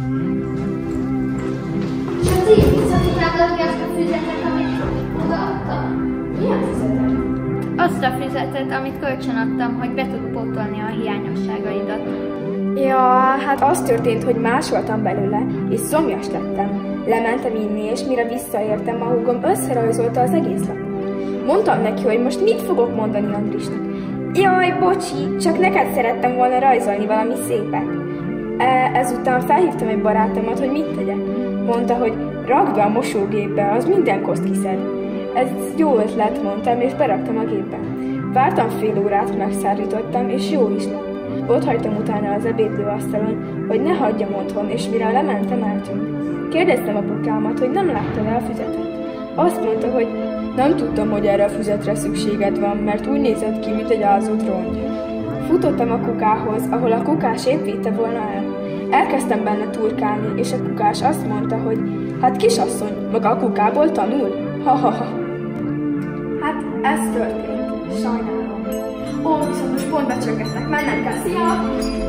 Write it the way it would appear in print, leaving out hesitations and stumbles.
És ti visszatudnád ki azt a füzetet, amit odaadtam? Milyen füzetet? Azt a füzetet, amit kölcsön adtam, hogy be tud pótolni a hiányosságaidat. Ja, hát az történt, hogy másoltam belőle, és szomjas lettem. Lementem inni, és mire visszaértem, a húgom összerajzolta az egész lapot. Mondtam neki, hogy most mit fogok mondani Andrisnak. Jaj, bocsi, csak neked szerettem volna rajzolni valami szépet. Ezután felhívtam egy barátomat, hogy mit tegyek. Mondta, hogy rakd be a mosógépbe, az minden koszt kiszed. Ez jó ötlet, mondtam, és beraktam a gépbe. Vártam fél órát, megszárítottam, és jó is lett. Ott hagytam utána az ebédlőasztalon, hogy ne hagyjam otthon, és mire lementem, eltűnt. Kérdeztem apukámat, hogy nem látta le a füzetet. Azt mondta, hogy nem tudtam, hogy erre a füzetre szükséged van, mert úgy nézett ki, mint egy ázott rongy. Futottam a kukához, ahol a kukás épp vitte volna el. Elkezdtem benne turkálni, és a kukás azt mondta, hogy hát kisasszony, maga a kukából tanul? Ha-ha-ha. Hát ez történt. Sajnálom. Ó, viszont most pont becsöngetnek, mennem kell. Szia!